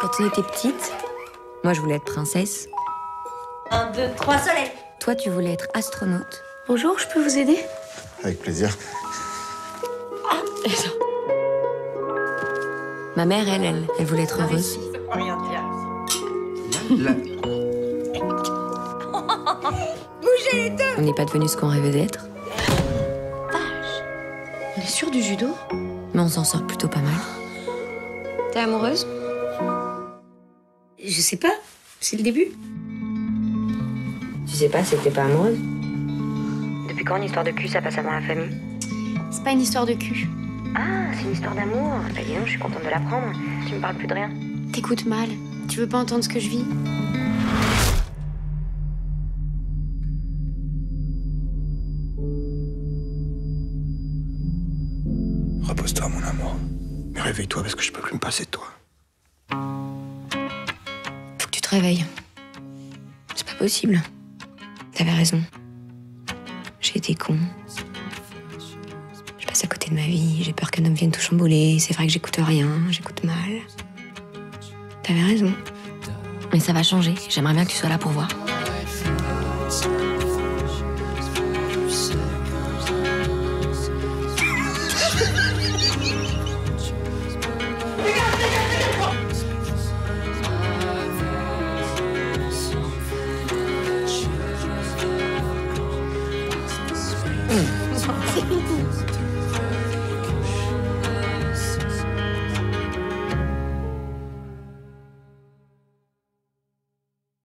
Quand on était petite, moi je voulais être princesse. 1, 2, 3, soleil. Toi tu voulais être astronaute. Bonjour, je peux vous aider? Avec plaisir. Ma mère, elle voulait être heureuse. Ça veut rien dire. Bougez les deux. On n'est pas devenu ce qu'on rêvait d'être, On est sûr du judo? mais on s'en sort plutôt pas mal. T'es amoureuse? Je sais pas, c'est le début. Tu sais pas, c'était pas amoureuse. Depuis quand une histoire de cul, ça passe avant la famille? C'est pas une histoire de cul. Ah, c'est une histoire d'amour. Bah dis donc, je suis contente de l'apprendre. Tu me parles plus de rien. T'écoutes mal. Tu veux pas entendre ce que je vis? Repose-toi, mon amour. Mais réveille-toi parce que je peux plus me passer de toi. Faut que tu te réveilles. C'est pas possible. T'avais raison. J'ai été con. Je passe à côté de ma vie. J'ai peur qu'un homme vienne tout chambouler. C'est vrai que j'écoute rien. J'écoute mal. T'avais raison. Mais ça va changer. J'aimerais bien que tu sois là pour voir.